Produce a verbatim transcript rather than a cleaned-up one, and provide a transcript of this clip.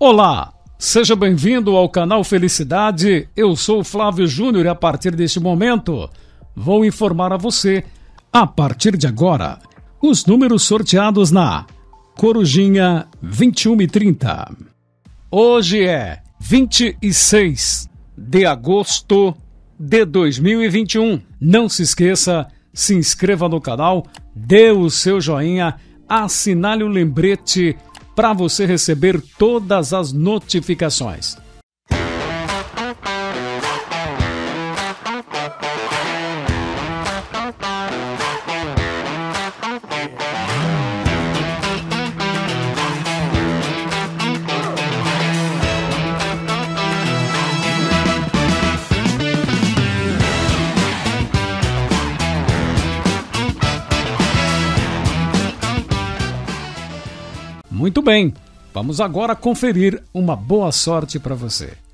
Olá, seja bem-vindo ao canal Felicidade. Eu sou o Flávio Júnior e a partir deste momento vou informar a você, a partir de agora, os números sorteados na Corujinha vinte e um e trinta. Hoje é vinte e seis de agosto de dois mil e vinte e um. Não se esqueça, se inscreva no canal, dê o seu joinha, assinale o lembrete para você receber todas as notificações. Muito bem, vamos agora conferir uma boa sorte para você.